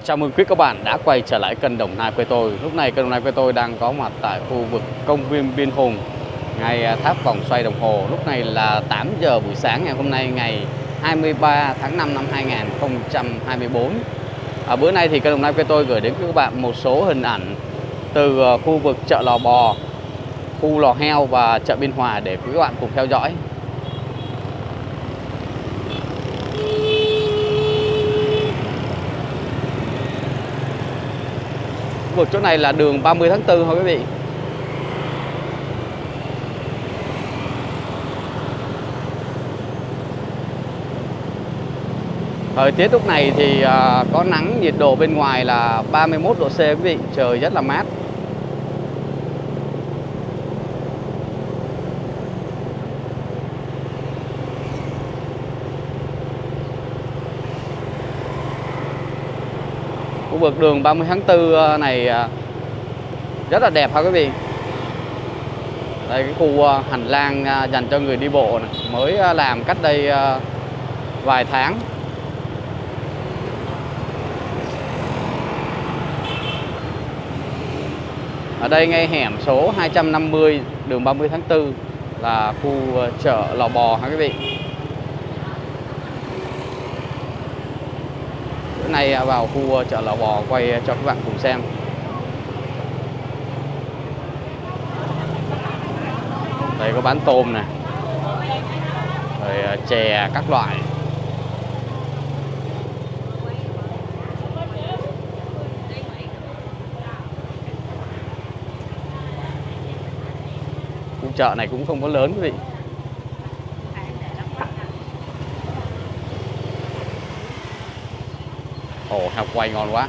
Chào mừng quý các bạn đã quay trở lại kênh Đồng Nai quê tôi. Lúc này kênh Đồng Nai quê tôi đang có mặt tại khu vực công viên Biên Hùng, ngay tháp vòng xoay đồng hồ. Lúc này là 8 giờ buổi sáng ngày hôm nay, ngày 23 tháng 5 năm 2024. Bữa nay thì kênh Đồng Nai quê tôi gửi đến các bạn một số hình ảnh từ khu vực chợ Lò Bò, khu Lò Heo và chợ Biên Hòa để quý các bạn cùng theo dõi. Khu vực chỗ này là đường 30 tháng 4 thôi quý vị. Thời tiết lúc này thì có nắng, nhiệt độ bên ngoài là 31 độ C quý vị, trời rất là mát. Khu vực đường 30 tháng 4 này rất là đẹp ha quý vị. Đây cái khu hành lang dành cho người đi bộ này, mới làm cách đây vài tháng. Ở đây ngay hẻm số 250 đường 30 tháng 4 là khu chợ Lò Bò ha quý vị. Bữa nay vào khu chợ Lò Bò quay cho các bạn cùng xem. Đây có bán tôm này, rồi chè các loại. Khu chợ này cũng không có lớn quý vị. Ồ, heo quay ngon quá.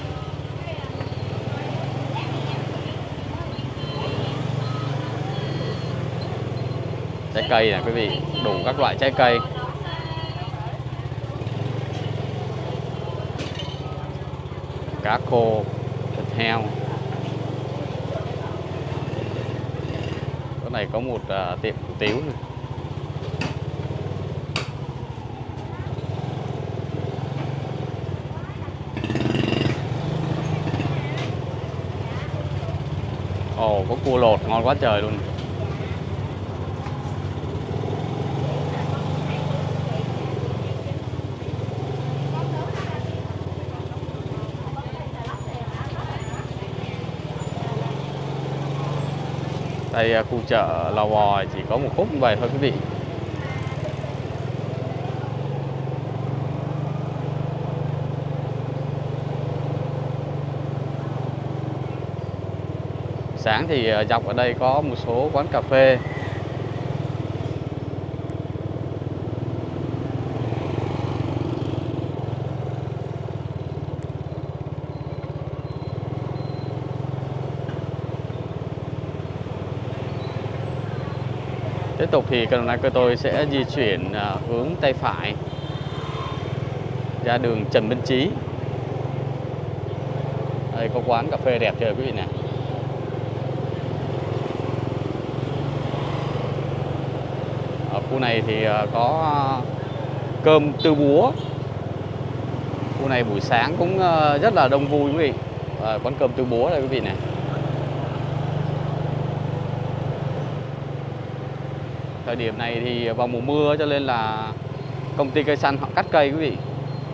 Trái cây này quý vị, đủ các loại trái cây. Cá khô, thịt heo. Chỗ này có một tiệm hủ tiếu này. Ồ, có cua lột ngon quá trời luôn. Đây khu chợ Lò Bò chỉ có một khúc như vậy thôi quý vị. Sáng thì dọc ở đây có một số quán cà phê. Tiếp tục thì kênh Đồng Nai quê tôi sẽ di chuyển hướng tay phải ra đường Trần Minh Chí. Đây có quán cà phê đẹp trời quý vị nè. Ở khu này thì có cơm Tư Búa. Khu này buổi sáng cũng rất là đông vui quý vị. Quán cơm Tư Búa đây quý vị nè. Thời điểm này thì vào mùa mưa cho nên là công ty cây xanh họ cắt cây quý vị.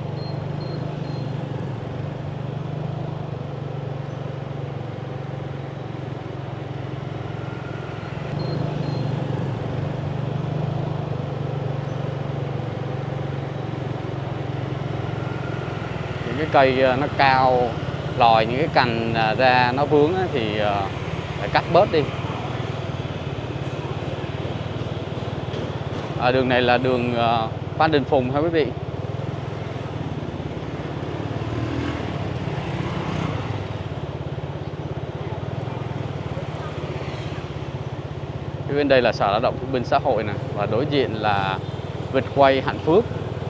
Những cái cây nó cao, lòi những cái cành ra nó vướng thì phải cắt bớt đi. Đường này là đường Phan Đình Phùng ha quý vị. Bên đây là Sở Lao động Thương binh Xã hội này, và đối diện là vịt quay Hạnh Phước.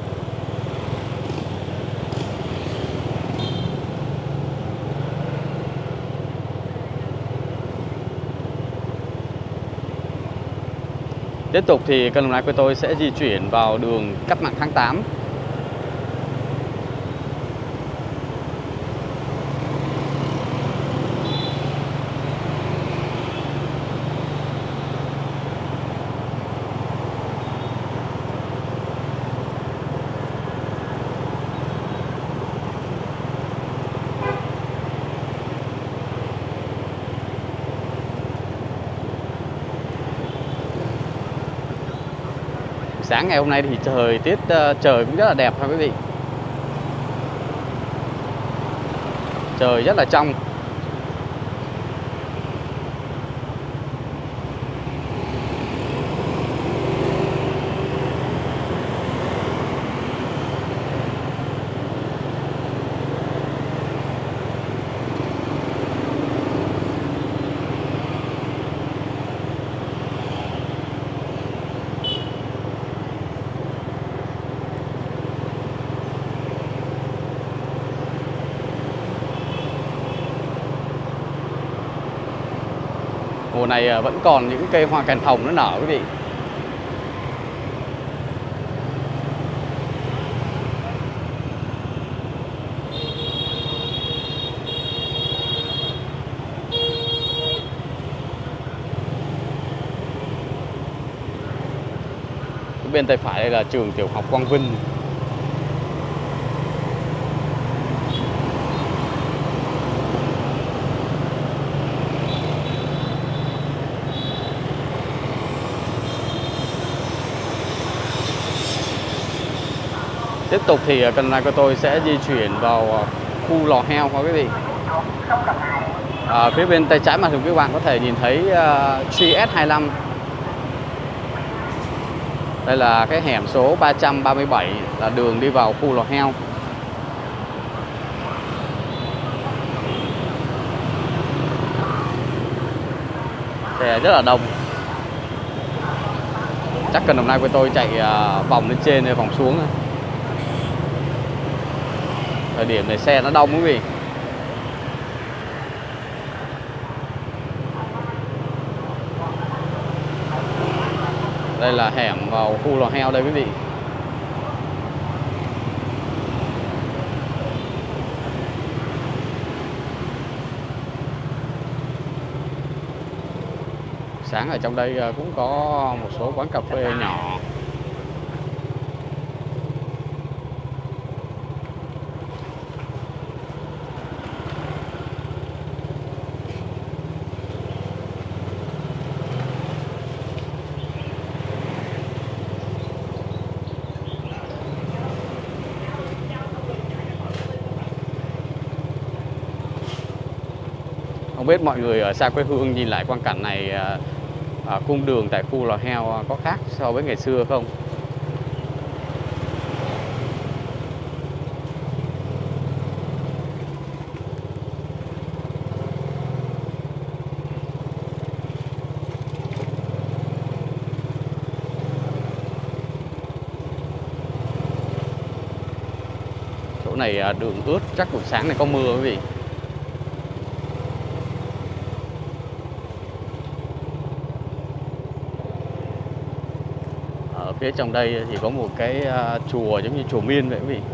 Tiếp tục thì kênh Đồng Nai của tôi sẽ di chuyển vào đường Cách mạng tháng 8. sáng ngày hôm nay thì thời tiết trời cũng rất là đẹp ha quý vị. Trời rất là trong. Mùa này vẫn còn những cây hoa cành hồng nó nở quý vị. Bên tay phải đây là trường tiểu học Quang Vinh. Tiếp tục thì cần này của tôi sẽ di chuyển vào khu lò heo nha quý vị. Phía bên tay trái màn hình các bạn có thể nhìn thấy GS25. Đây là cái hẻm số 337 là đường đi vào khu lò heo. Xe rất là đông. Chắc cần Đồng Nai của tôi chạy vòng lên trên rồi vòng xuống. Thời điểm này xe nó đông quý vị. Đây là hẻm vào khu lò heo đây quý vị. Sáng ở trong đây cũng có một số quán cà phê nhỏ. Không biết mọi người ở xa quê hương nhìn lại quang cảnh này, cung đường tại khu lò heo có khác so với ngày xưa không? Chỗ này đường ướt, chắc buổi sáng này có mưa quý vị. Phía trong đây thì có một cái chùa giống như chùa Miên vậy quý vị.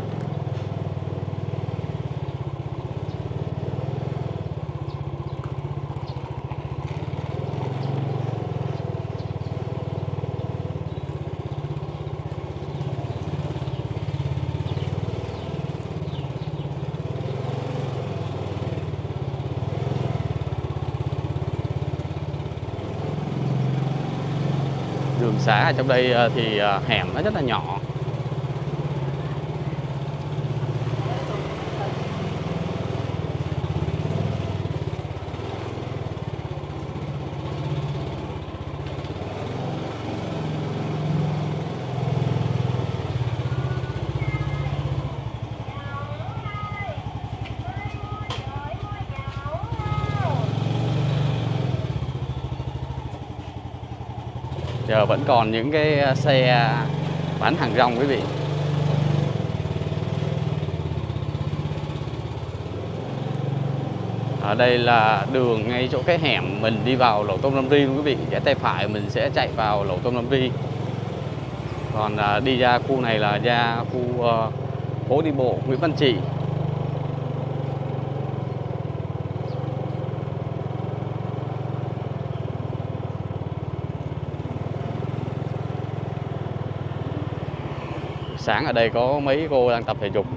Đường xá ở trong đây thì hẻm nó rất là nhỏ. Giờ vẫn còn những cái xe bán hàng rong quý vị. Ở đây là đường ngay chỗ cái hẻm mình đi vào Lẩu Tôm Lâm Ri quý vị. Rẽ tay phải mình sẽ chạy vào Lẩu Tôm Lâm Ri. Còn đi ra khu này là ra khu phố đi bộ Nguyễn Văn Trị. Sáng ở đây có mấy cô đang tập thể dục.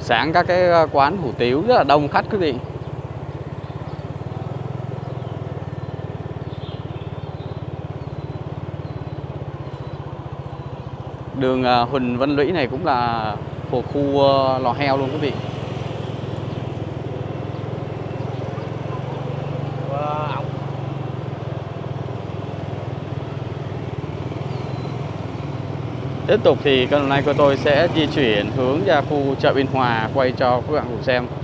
sáng các cái quán hủ tiếu rất là đông khách quý vị. Đường Huỳnh Văn Lũy này cũng là thuộc khu Lò Heo luôn quý vị. Tiếp tục thì kênh hôm nay của tôi sẽ di chuyển hướng ra khu chợ Biên Hòa quay cho các bạn cùng xem.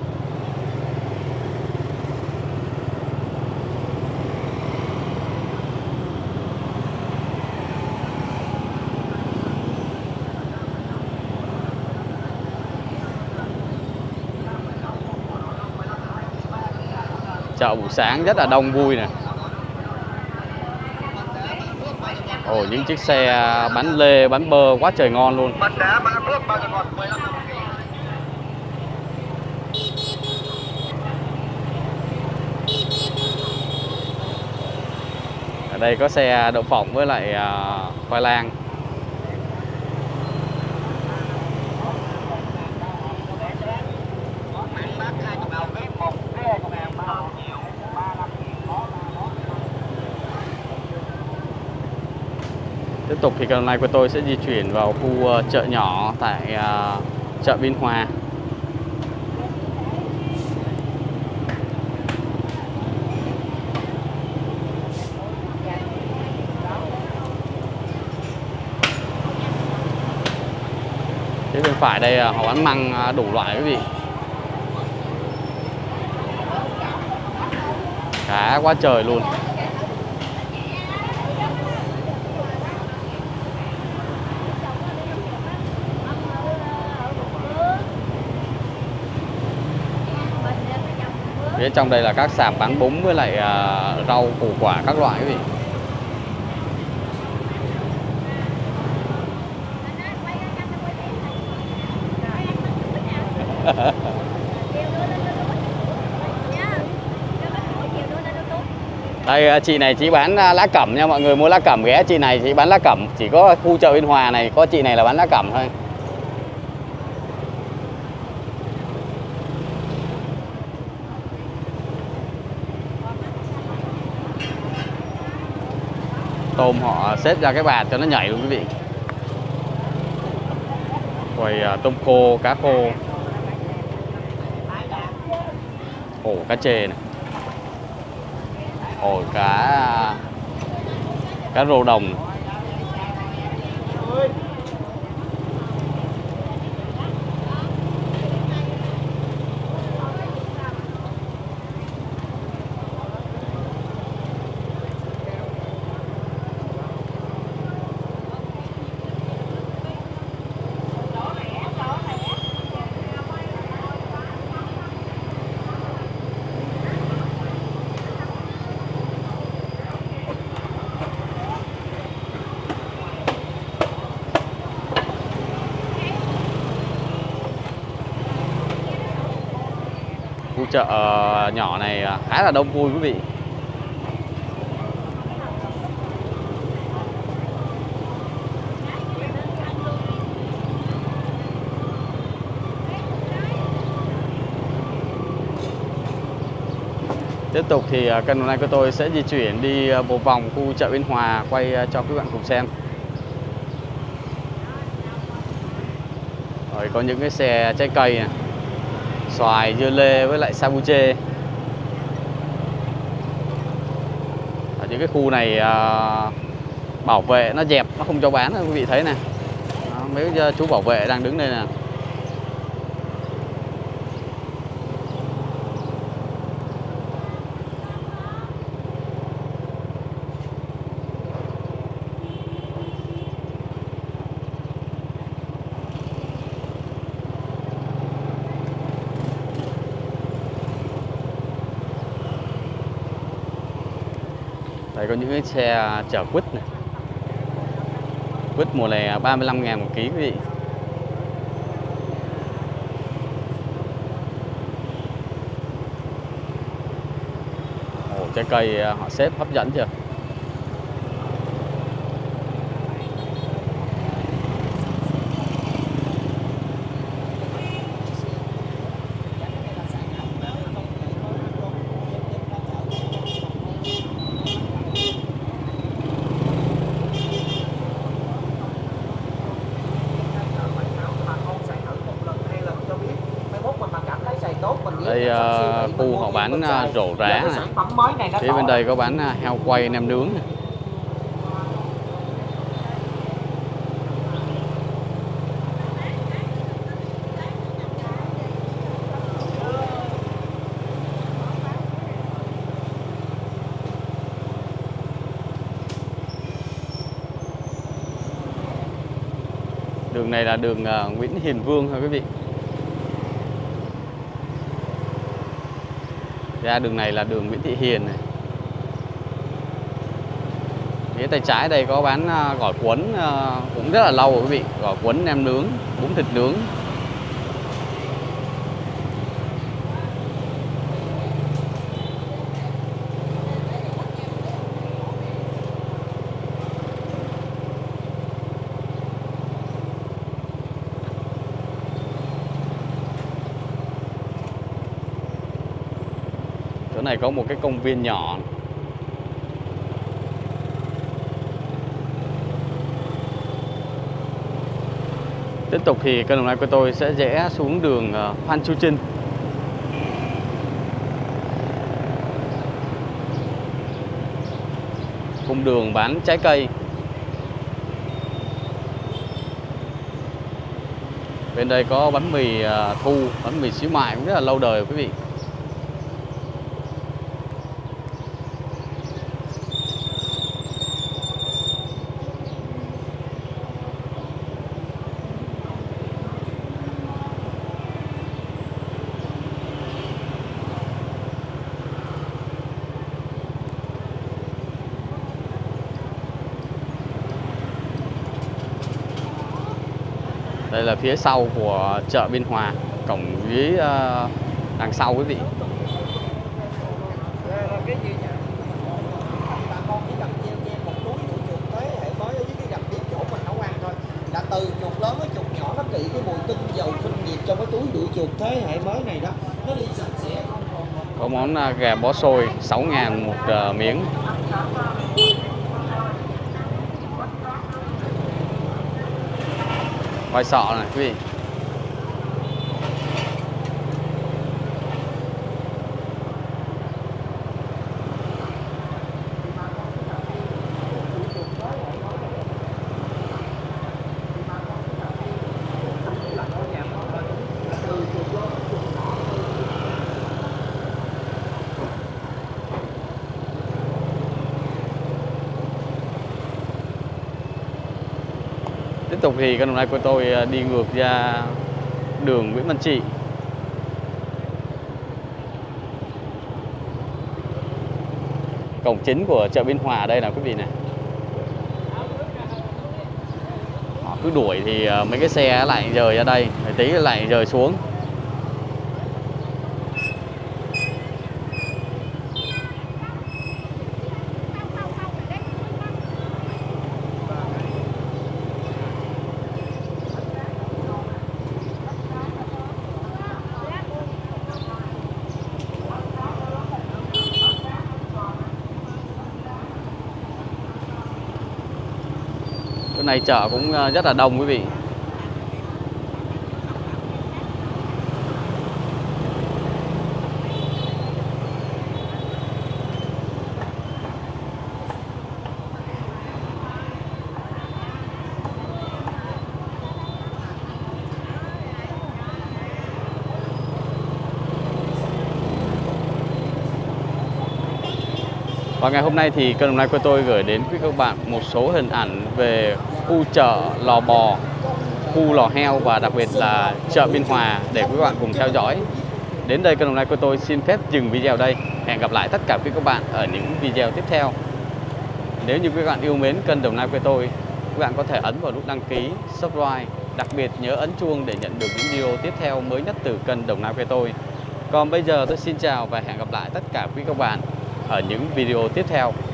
Chợ buổi sáng rất là đông vui nè. Ồ, những chiếc xe bán lê, bán bơ quá trời ngon luôn. Ở đây có xe đậu phộng với lại khoai lang. Tiếp tục thì hôm nay của tôi sẽ di chuyển vào khu chợ nhỏ tại chợ Biên Hòa. Phía bên phải đây họ bán măng đủ loại quý vị. Cá quá trời luôn. Phía trong đây là các sạp bán bún với lại rau củ quả các loại quý vị. Đây chị này chỉ bán lá cẩm nha mọi người, mua lá cẩm ghé chị này chỉ bán lá cẩm, chỉ có khu chợ Biên Hòa này có chị này là bán lá cẩm thôi. Tôm họ xếp ra cái bàn cho nó nhảy luôn quý vị. Quầy tôm khô, cá khô. Ổ cá chê này. Ổ cá rô đồng. Khu chợ nhỏ này khá là đông vui quý vị. Tiếp tục thì kênh hôm nay của tôi sẽ di chuyển đi bộ vòng khu chợ Biên Hòa quay cho các bạn cùng xem. Rồi có những cái xe trái cây này, xoài, dưa lê với lại sa bu chê. Ở những cái khu này bảo vệ nó dẹp, nó không cho bán quý vị thấy nè. Mấy chú bảo vệ đang đứng đây nè. Đây có những cái xe chở quýt này. Quýt mùa này 35.000 một ký quý vị. Ồ, trái cây họ xếp hấp dẫn chưa? khu họ bán rổ rá này. Sản phẩm mới này nó Phía bên đây có bán heo quay nem nướng này. Đường này là đường Nguyễn Hiền Vương thôi quý vị. Ra đường này là đường Nguyễn Thị Hiền này. Phía tay trái đây có bán gỏi cuốn cũng rất là lâu rồi quý vị. Gỏi cuốn nem nướng, bún thịt nướng. Chỗ này có một cái công viên nhỏ. Tiếp tục thì kênh Đồng Nai của tôi sẽ rẽ xuống đường Phan Chu Trinh. Cung đường bán trái cây. Bên đây có bánh mì Thu, bánh mì xíu mại cũng rất là lâu đời quý vị. Đây là phía sau của chợ Biên Hòa, cổng dưới đằng sau quý vị. Cái gì nhỉ? Bà con chỉ cần treo một túi đuổi chuột thế hệ mới ở dưới cái gầm tiếp chỗ mình nấu ăn thôi. Đã từ chuột lớn với chuột nhỏ nó kỵ cái mùi tinh dầu khinh nhiệt trong cái túi đuổi chuột thế hệ mới này đó. Nó đi sạch sẽ không còn. Có món gà bó xôi 6.000 một miếng. Khoai sọ này quý vị. Tiếp tục thì kênh Đồng Nai của tôi đi ngược ra đường Nguyễn Văn Trị. Cổng chính của chợ Biên Hòa đây là quý vị này. Họ cứ đuổi thì mấy cái xe lại rời ra đây, tí lại rời xuống. Chỗ này chợ cũng rất là đông quý vị. Và ngày hôm nay thì kênh Đồng Nai của tôi gửi đến quý các bạn một số hình ảnh về khu chợ Lò Bò, khu lò heo và đặc biệt là chợ Biên Hòa để quý bạn cùng theo dõi. Đến đây kênh Đồng Nai của tôi xin phép dừng video đây. Hẹn gặp lại tất cả quý các bạn ở những video tiếp theo. Nếu như quý bạn yêu mến kênh Đồng Nai của tôi, quý bạn có thể ấn vào nút đăng ký, subscribe, đặc biệt nhớ ấn chuông để nhận được những video tiếp theo mới nhất từ kênh Đồng Nai của tôi. Còn bây giờ tôi xin chào và hẹn gặp lại tất cả quý các bạn ở những video tiếp theo.